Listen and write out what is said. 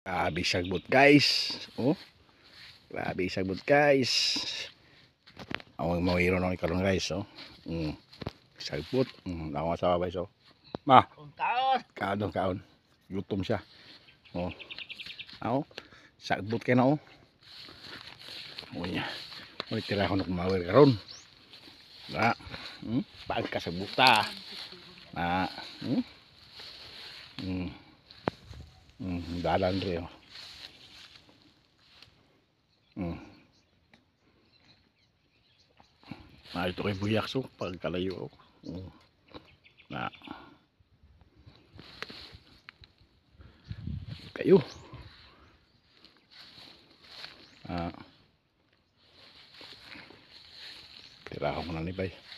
Grabe sagbot guys. Oh, grabe sagbot guys. Ang mawiro nang ikaroon guys. Oh. Sagbot. Ako sa babay so. Ma. Kaon. Kaon. Gutom siya. Oh. Ako. Sagbot kay na oh. Oh niya. Ulit tira ako na kumawir karon. Na. Pagka sagbuta. Na. Dalan rin oh. Ito kay buyak so pagkalayo oh. Na kayo tira ako na ni bay.